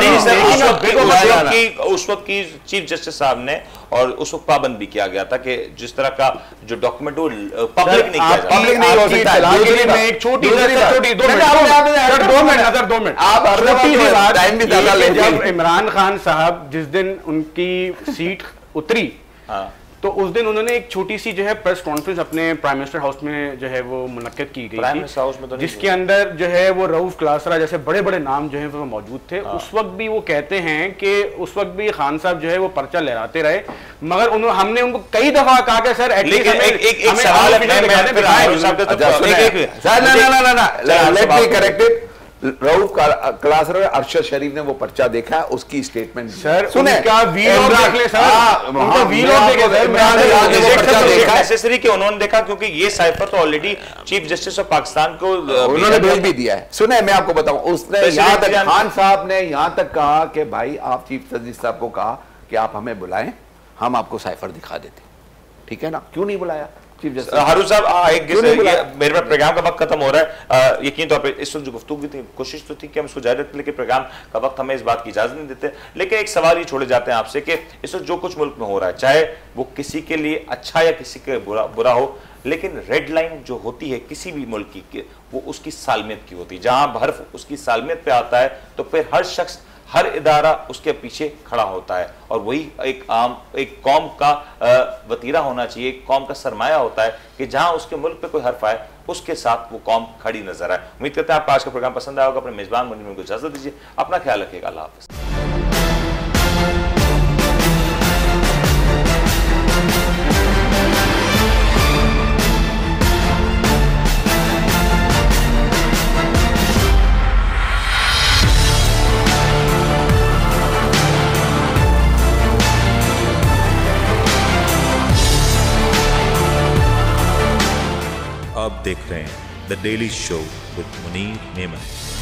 उस वक्त की चीफ जस्टिस साहब ने और उस वक्त पाबंद भी किया गया था कि जिस तरह का जो डॉक्यूमेंट वो पब्लिक नहीं किया जाता, पब्लिक नहीं हो सकता। मैं एक छोटी 2 मिनट आप छोटी सी बात, जब इमरान खान साहब जिस दिन उनकी सीट उतरी, तो उस दिन उन्होंने एक छोटी सी जो है प्रेस कॉन्फ्रेंस अपने प्राइम मिनिस्टर हाउस में जो है वो मुनक्कद की गई थी, जिसके अंदर जो है वो रऊफ क्लासरा जैसे बड़े बड़े नाम जो है वो मौजूद थे। उस वक्त भी वो कहते हैं कि उस वक्त भी खान साहब जो है वो पर्चा लहराते रहे, मगर हमने उनको कई दफा कहा कि सर एक सवाल है, रऊफ क्लासर अरशद शरीफ ने वो पर्चा देखा, उसकी स्टेटमेंट सर सुने क्या वीलॉग देख ले सर, उनका वीलॉग देखा नेसेसरी कि उन्होंने देखा, क्योंकि ये साइफर तो already chief justice of Pakistan को उन्होंने भेज भी दिया है। सुने मैं आपको बताऊं, उसने यहां तक खान साहब ने यहां तक कहा कि भाई आप चीफ जस्टिस साहब को कहा कि आप हमें बुलाएं, हम आपको साइफर दिखा देते, ठीक है ना, क्यों नहीं बुलाया? Chief justice. हारून साहब क्यों नहीं बुलाया? मेरे पास प्रोग्राम का वक्त खत्म हो रहा है। यकीन तौर पे इस वक्त जो गुफ्तगू थी, कोशिश तो थी कि हम इसको जारी रखें, लेकिन प्रोग्राम का वक्त हमें इस बात की इजाजत नहीं देते। लेकिन एक सवाल ये छोड़े जाते हैं आपसे कि इस वक्त जो कुछ मुल्क में हो रहा है, चाहे वो किसी के लिए अच्छा या किसी के बुरा हो, लेकिन रेड लाइन जो होती है किसी भी मुल्क की, वो उसकी सालमियत की होती है। जहां हर्फ उसकी सालमियत पे आता है तो फिर हर शख्स, हर इदारा उसके पीछे खड़ा होता है, और वही एक कौम का वतीरा होना चाहिए, एक कौम का सरमाया होता है कि जहां उसके मुल्क पे कोई हर्फ आए उसके साथ वो कौम खड़ी नजर आए। उम्मीद करते हैं आपको आज का प्रोग्राम पसंद आया होगा। अपने मेजबान मुनीर को इजाजत दीजिए, अपना ख्याल रखिएगा, अल्लाह हाफिज़। आप देख रहे हैं the daily show with Munir Memon.